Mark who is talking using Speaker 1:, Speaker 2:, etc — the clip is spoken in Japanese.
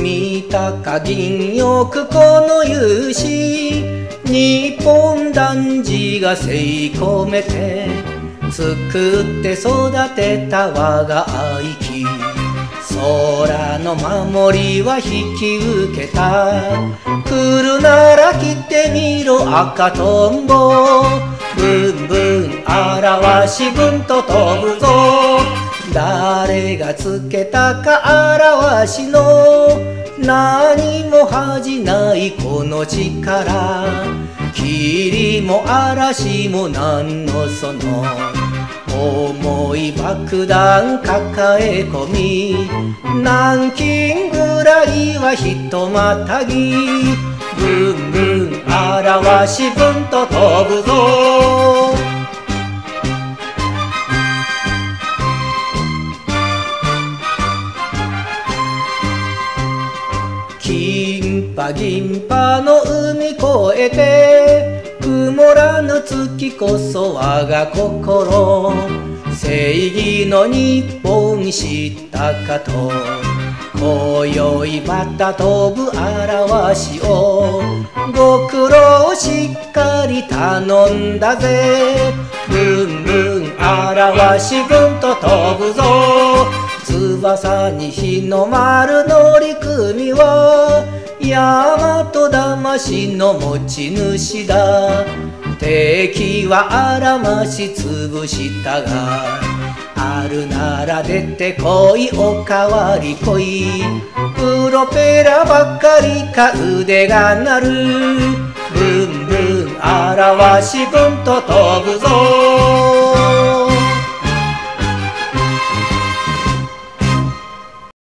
Speaker 1: 見たか銀翼この勇士、日本男児が背込めて作って育てた我が愛機、空の守りは引き受けた。来るなら来てみろ赤とんぼ、ブンブンあらわしぶんと飛ぶぞ。誰がつけたかあらわしの、何も恥じないこの力。霧も嵐もなんのその、重い爆弾抱え込み、南京ぐらいはひとまたぎ、ブンブンあらわしぶんと飛ぶぞ。金波銀波の海越えて、曇らぬ月こそ我が心。正義の日本知ったかと、今宵また飛ぶあらわしを。ご苦労しっかり頼んだぜ、ブンブンあらわしぶんと飛ぶぞ。翼に日の丸乗組は大和魂の持ち主だ。敵はあらまし潰したが、あるなら出てこいおかわりこい。プロペラばっかりか腕が鳴る、ブンブンあらわしぶんと飛ぶぞ。